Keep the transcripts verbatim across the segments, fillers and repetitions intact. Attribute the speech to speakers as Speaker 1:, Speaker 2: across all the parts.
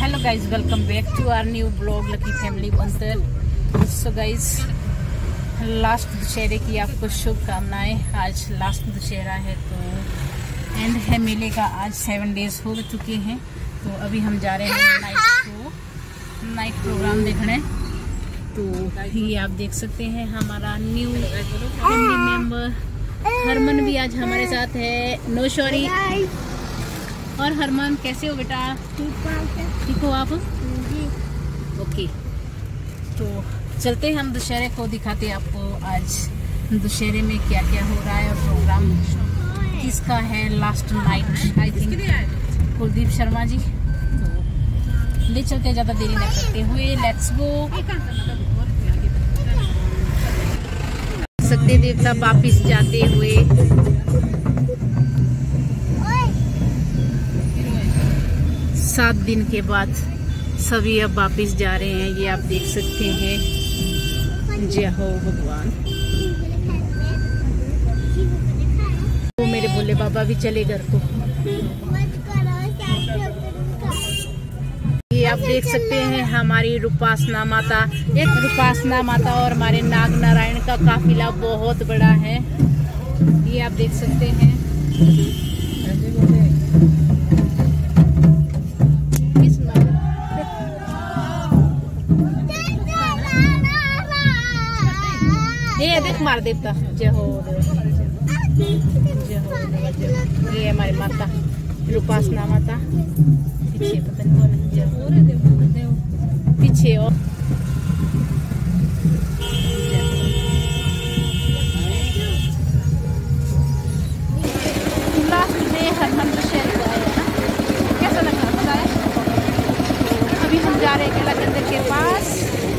Speaker 1: Hello guys, welcome back to our new blog lucky family बंतर। So guys, last दशहरे की आपको शुभकामनाएं। आज लास्ट दशहरा है तो एंड है मेले का। आज सेवन डेज हो चुके हैं तो अभी हम जा रहे हैं नाइट शो, नाइट प्रोग्राम देखने। तो ये आप देख सकते हैं हमारा न्यू फैमिली मेंबर हरमन भी आज हमारे साथ है। No sorry. और हरमन कैसे हो बेटा? ठीक हो आप? ओके, तो चलते हैं हम दशहरे को दिखाते हैं आपको आज दशहरे में क्या क्या हो रहा है और प्रोग्राम किसका है। Last night I think Kuldeep Sharma ji. तो ले चलते, ज़्यादा देरी न करते हुए लेट्स गो। सकते देवता वापिस जाते हुए सात दिन के बाद सभी अब वापिस जा रहे हैं। ये आप देख सकते हैं। जय हो भगवान। तो मेरे भोले बाबा भी चले घर को। ये आप देख सकते हैं हमारी रूपासना माता, एक रूपासना माता और हमारे नाग नारायण का काफिला बहुत बड़ा है। ये आप देख सकते हैं। ये देख मार देवता। जय हो जय हो। ये हमारी माता रूपासना माता। पीछे पता नहीं कौन है। जय हो पीछे। और लास्ट डे हरमन दशहरे को आया ना, कैसा लगा बताए? अभी हम जा रहे हैं किला मंदिर के पास।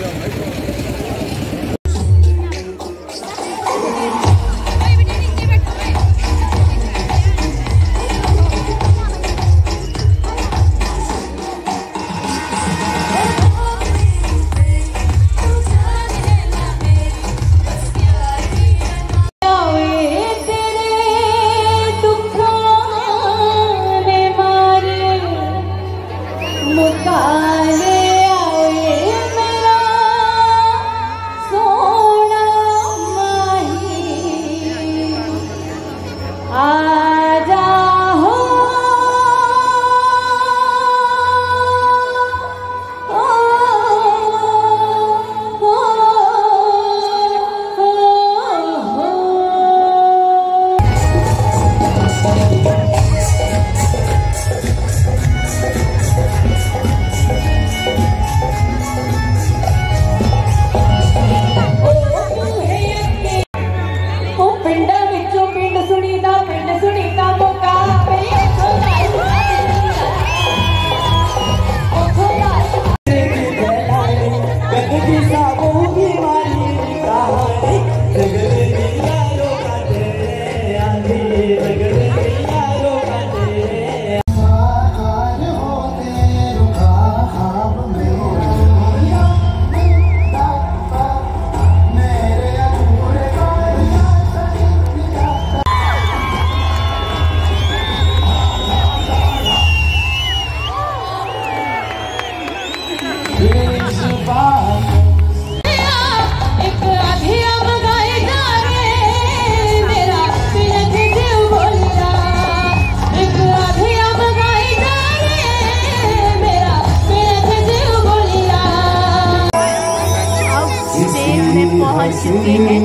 Speaker 1: पहुंच चुके हैं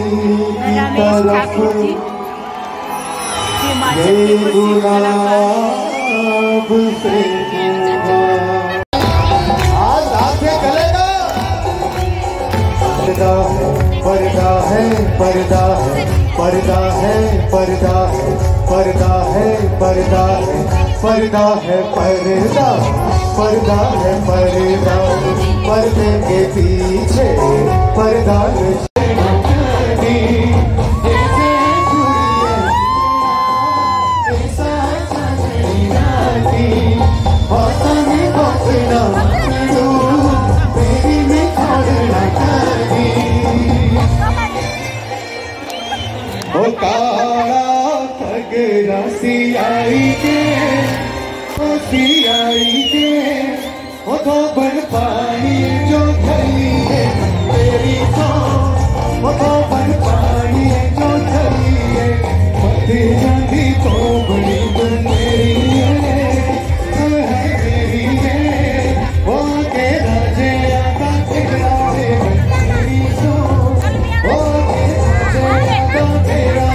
Speaker 1: रमेश ठाकुर जी, हिमाचल के प्रसिद्ध कलाकार।
Speaker 2: पर्दा है पर्दा है पर्दा है पर्दा है पर्दा है पर्दा है पर्दा है पर्दा पर्दा है पर्दा पर्दे के पीछे पर्दा सियाई के सियाई के पानी जो झरी है तेरी तो मखोबन पानी जो झरी है मध्य जाती तो बड़ी तो मेरी है मेरी है वो तेरा जयादा तेरा है तेरी तो वो तेरा जयादा तेरा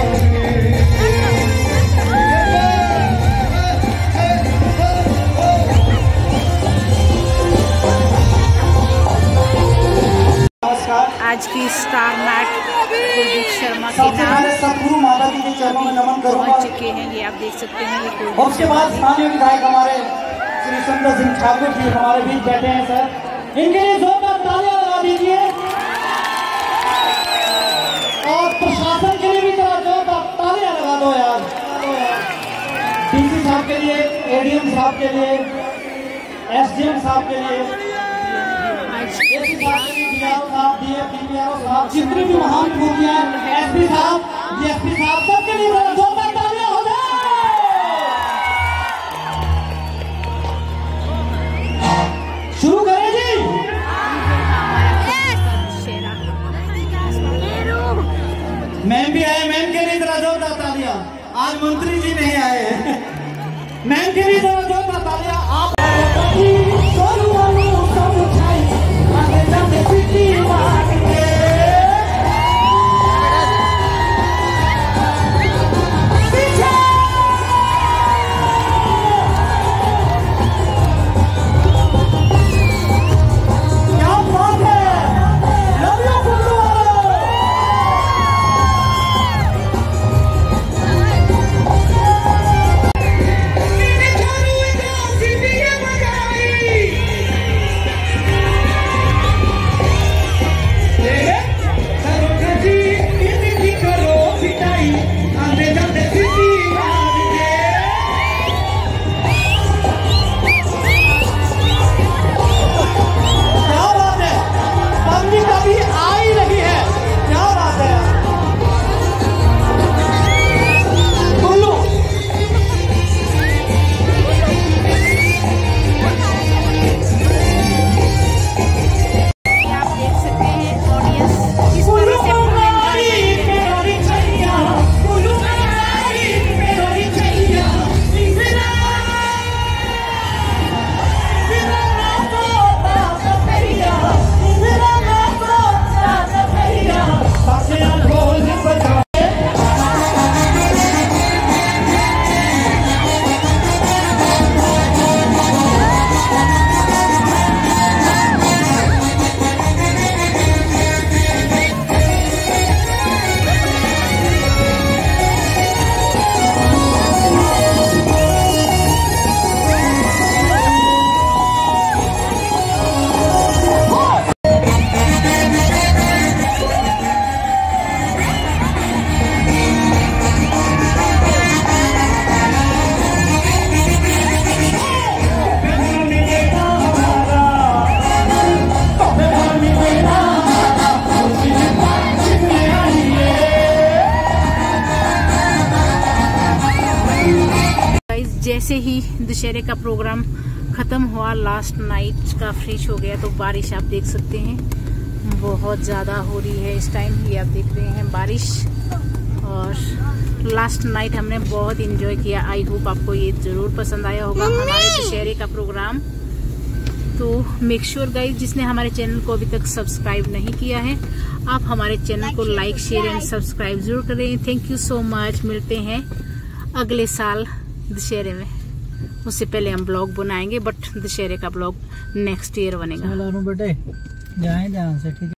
Speaker 1: आज की स्टार नाइट कुलदीप शर्मा के नाम
Speaker 3: सतगुरु माता जी के चरणों में नमन करूंगा।
Speaker 1: पहुंच चुके हैं, ये आप देख सकते हैं। ये
Speaker 3: और उसके बाद स्थानीय विधायक हमारे श्री सुंदर सिंह ठाकुर जी हमारे बीच बैठे हैं सर, इनके लिए जोरदार तालियां लगा दीजिए। और प्रशासन के लिए भी जरा जोरदार तालियां लगा दो यार। डीसी साहब के लिए, एडीएम साहब के लिए, एसडीएम साहब के लिए, एसपी साहब के लिए, डीआरओ साहब, डीएफडीआरओ साहब, जितने भी महान खूबियां, एसपी साहब, डीएसपी साहब, सबके लिए जोरदार तालियां हो जाए। शुरू करें जी। मैम भी आए, मैम के लिए जरा जोरदार तालियां। आज मंत्री जी नहीं आए, मैम के लिए जरा जोरदार तालियां। आप
Speaker 1: जैसे ही दशहरे का प्रोग्राम खत्म हुआ, लास्ट नाइट का फ्रेश हो गया, तो बारिश आप देख सकते हैं बहुत ज़्यादा हो रही है इस टाइम। ये आप देख रहे हैं बारिश। और लास्ट नाइट हमने बहुत इंजॉय किया। आई होप आपको ये ज़रूर पसंद आया होगा हमारे दशहरे का प्रोग्राम। तो मेक श्योर गाइस, जिसने हमारे चैनल को अभी तक सब्सक्राइब नहीं किया है, आप हमारे चैनल को लाइक शेयर एंड सब्सक्राइब जरूर करें। Thank you so much. मिलते हैं अगले साल दशहरे में। उससे पहले हम ब्लॉग बनाएंगे, बट दशहरे का ब्लॉग नेक्स्ट ईयर बनेगा।
Speaker 3: बेटे जाएं ध्यान से, ठीक है।